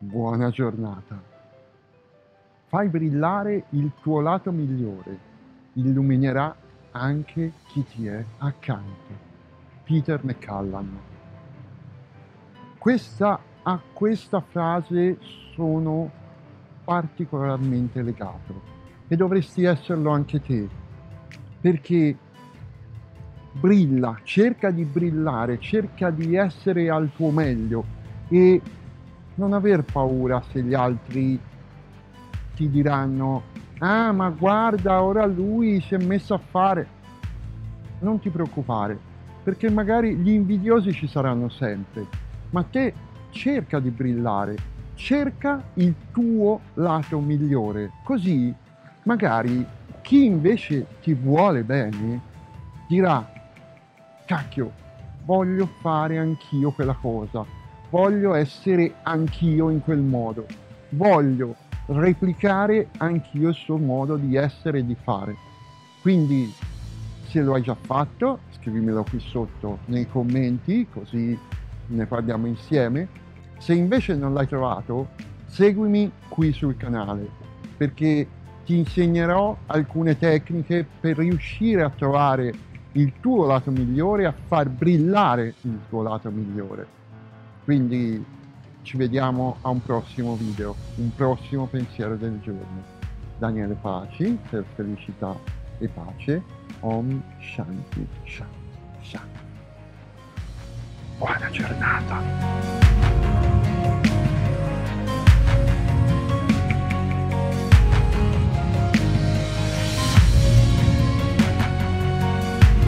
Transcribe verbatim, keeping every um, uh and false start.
Buona giornata. Fai brillare il tuo lato migliore, illuminerà anche chi ti è accanto. Peter McCallum. Questa, a questa frase sono particolarmente legato e dovresti esserlo anche te, perché brilla, cerca di brillare, cerca di essere al tuo meglio e non aver paura se gli altri ti diranno ah ma guarda ora lui si è messo a fare. Non ti preoccupare, perché magari gli invidiosi ci saranno sempre, ma te cerca di brillare, cerca il tuo lato migliore, così magari chi invece ti vuole bene dirà cacchio, voglio fare anch'io quella cosa, voglio essere anch'io in quel modo, voglio replicare anch'io il suo modo di essere e di fare. Quindi se lo hai già fatto, scrivimelo qui sotto nei commenti, così ne parliamo insieme. Se invece non l'hai trovato, seguimi qui sul canale, perché ti insegnerò alcune tecniche per riuscire a trovare il tuo lato migliore, a far brillare il tuo lato migliore. Quindi ci vediamo a un prossimo video, un prossimo pensiero del giorno. Daniele Paci, per felicità e pace. Om Shanti Shanti Shanti. Buona giornata.